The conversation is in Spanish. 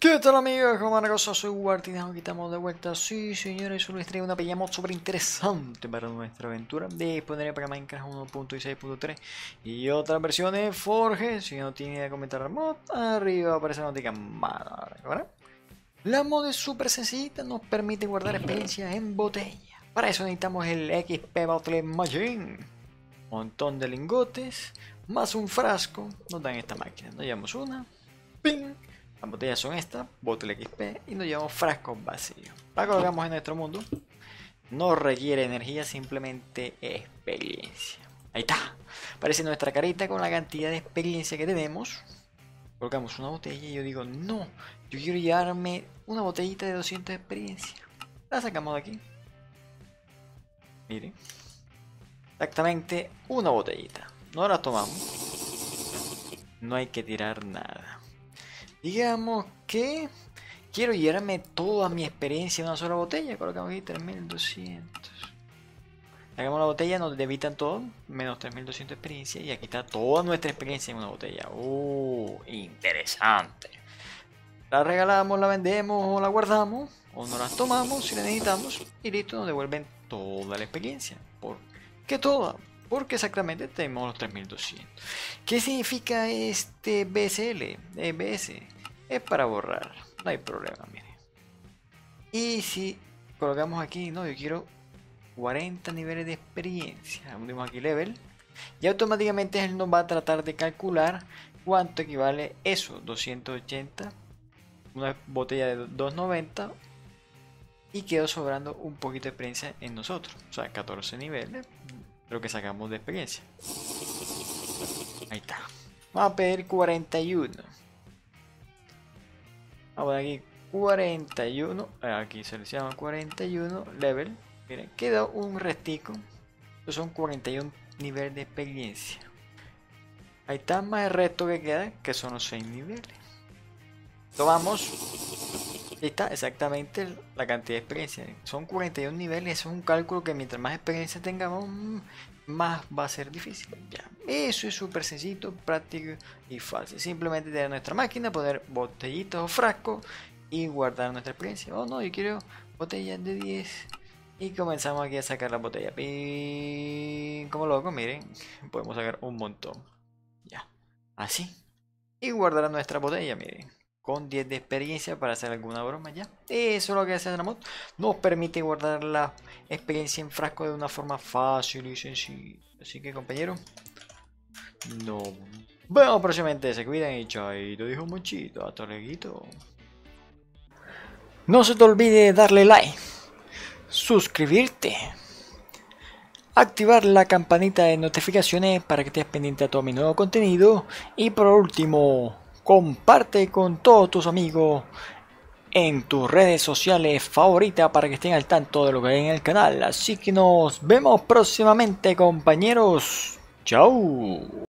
¿Qué tal amigos? ¿Cómo van? Soy Martín, aquí estamos de vuelta. Sí señores, solo les traigo una pequeña mod súper interesante para nuestra aventura disponible para Minecraft 1.6.3 y otras versiones Forge. Si no tiene que comentar la mod, arriba aparece la noticia ¿verdad? La mod es súper sencillita, nos permite guardar experiencia en botella. Para eso necesitamos el XP Battle Machine, montón de lingotes, más un frasco. Nos dan esta máquina, nos llevamos una, ¡ping! Las botellas son estas, Bottle XP, y nos llevamos frascos vacíos. La colocamos en nuestro mundo. No requiere energía, simplemente experiencia. Ahí está. Aparece nuestra carita con la cantidad de experiencia que tenemos. Colocamos una botella y yo digo, no, yo quiero llevarme una botellita de 200 de experiencia. La sacamos de aquí. Miren. Exactamente una botellita. No la tomamos. No hay que tirar nada. Digamos que quiero llevarme toda mi experiencia en una sola botella. Colocamos aquí 3200. Sacamos la botella, nos debitan todo, menos 3200 experiencia. Y aquí está toda nuestra experiencia en una botella. Interesante. La regalamos, la vendemos o la guardamos. O no las tomamos si la necesitamos. Y listo, nos devuelven toda la experiencia. ¿Por qué toda? Porque exactamente tenemos los 3200. ¿Qué significa este BSL? BS. Es para borrar. No hay problema, miren. Y si colocamos aquí, no, yo quiero 40 niveles de experiencia. Unimos aquí level. Y automáticamente él nos va a tratar de calcular cuánto equivale eso. 280. Una botella de 290. Y quedó sobrando un poquito de experiencia en nosotros. O sea, 14 niveles. Lo que sacamos de experiencia. Ahí está. Vamos a pedir 41. Vamos a aquí 41. Aquí seleccionamos 41 level. Miren, queda un restico. Estos son 41 niveles de experiencia. Ahí está más el resto que queda, que son los 6 niveles. Tomamos. Ahí está exactamente la cantidad de experiencia. Son 41 niveles. Eso es un cálculo que mientras más experiencia tengamos, más va a ser difícil. Ya. Eso es súper sencillo, práctico y fácil. Simplemente tener nuestra máquina, poner botellitos o frascos y guardar nuestra experiencia. Oh no, yo quiero botellas de 10. Y comenzamos aquí a sacar la botella. Como loco, miren. Podemos sacar un montón. Ya. Así. Y guardar nuestra botella, miren. Con 10 de experiencia para hacer alguna broma ya. Eso es lo que hace la mod. Nos permite guardar la experiencia en frasco de una forma fácil y sencilla. Así que compañeros, nos vemos próximamente. Se cuidan y chaito, dijo Monchito. Hasta luego. No se te olvide darle like, suscribirte, activar la campanita de notificaciones para que estés pendiente a todo mi nuevo contenido. Y por último, comparte con todos tus amigos en tus redes sociales favoritas para que estén al tanto de lo que hay en el canal. Así que nos vemos próximamente, compañeros. Chao.